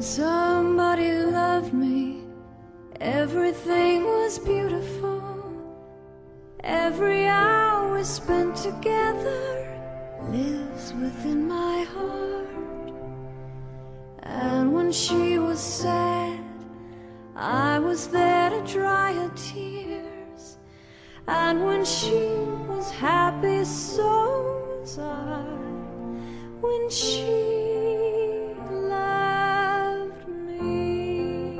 somebody loved me, everything was beautiful. Every hour spent together lives within my heart. And when she was sad, I was there to dry her tears. And when she was happy, so was I. When she loved me,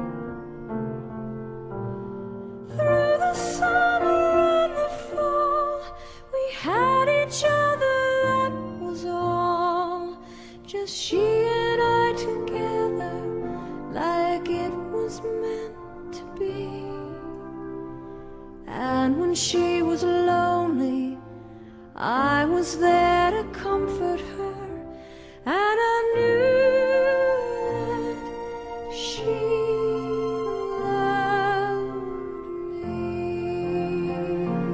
through the summer and the fall, we had each other, that was all. Just she and I together, like it was meant to be. And when she was lonely, I was there to comfort her. And I knew that she loved me.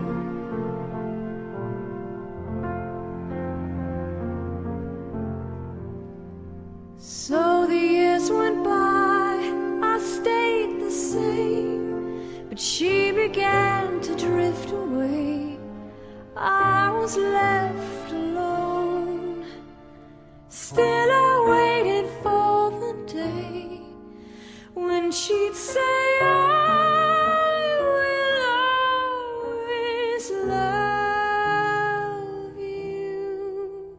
So the years went by, I stayed the same, but she began to drift away. I was left alone. Still I waited for the day when she'd say, I will always love you.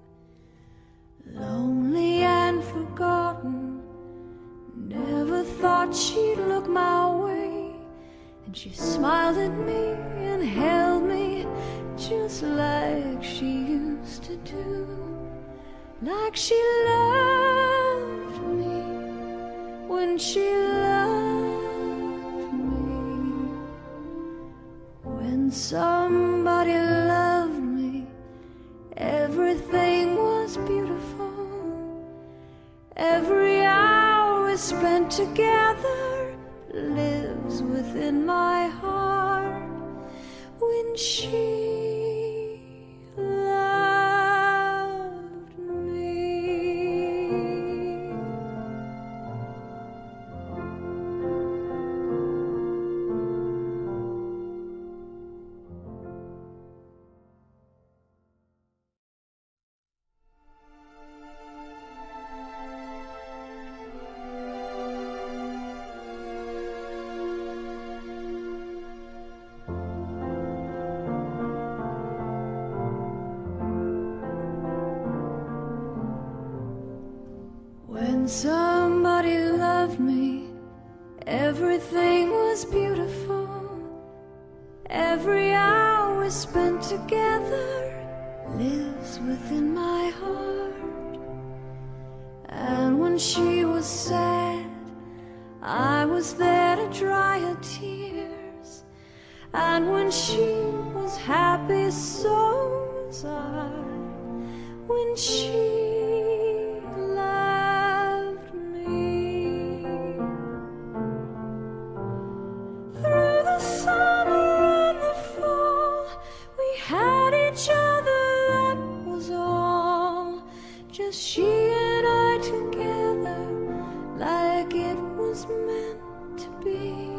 Lonely and forgotten, never thought she'd look my way. And she smiled at me and held me just like she used to do. Like she loved me when she loved me. When somebody loved me, everything was beautiful. Every hour spent together lives within my heart. When she somebody loved me, everything was beautiful. Every hour spent together lives within my heart. And when she was sad, I was there to dry her tears. And when she was happy, so was I. When she she and I together, like it was meant to be.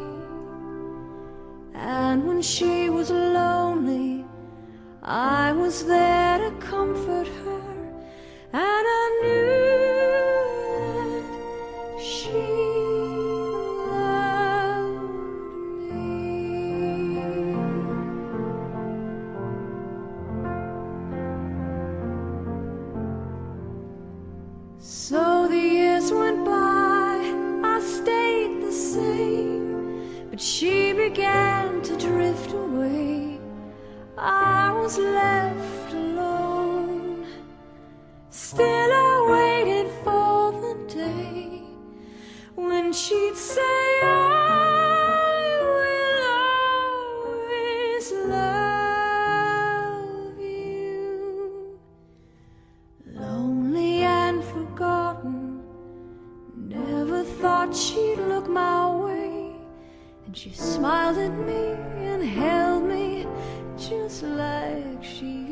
And when she was lonely, I was there to comfort her. And I knew that she loved me. So the years went by, I stayed the same, but she began to drift away. I was left alone. Still I waited for the day when she'd say, I will always love you. Lonely and forgotten, never thought she'd look my way. And she smiled at me and held me just like she